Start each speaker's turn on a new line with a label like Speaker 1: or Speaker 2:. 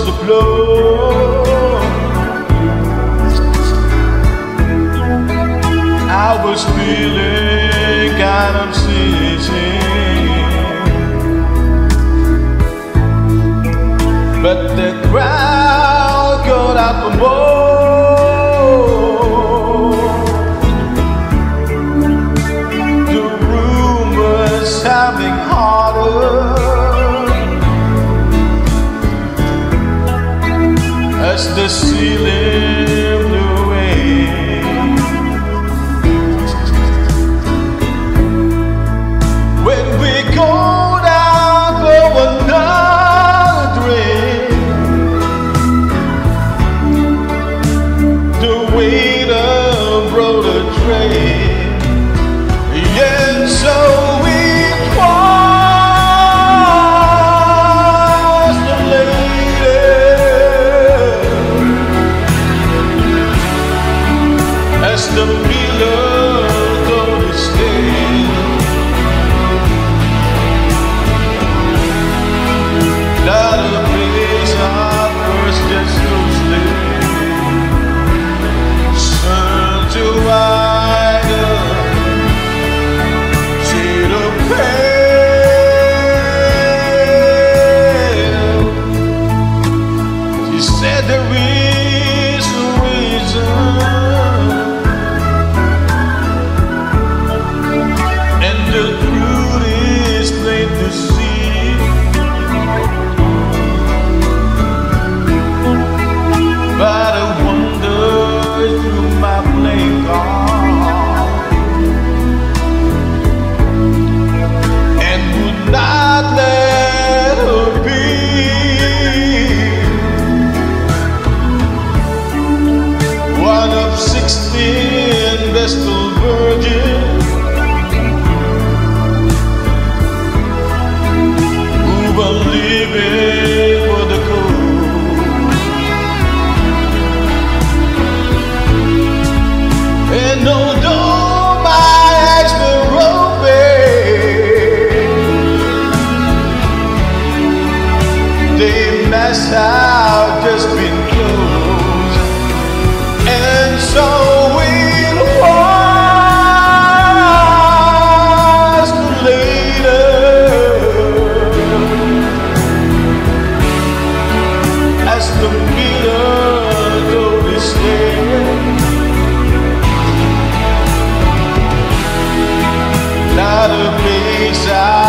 Speaker 1: starts to blow, I was feeling kind of seasick, but the crowd got out the more. The room was having harder as the ceiling blew away. When we go down for another drink, the waiter brought a tray, and so we crossed the lady as the miller told his tale. Not a place our first just to stay. Sun to white, shade of pale. She said there is a reason, and the truth is plain to see. But I wander through my playing card and would not let her be. One of 16 vestal virgins who were living for the cold. And although my eyes were open, they must have just been closed. And so we lost later as the miller told his tale. Not a place I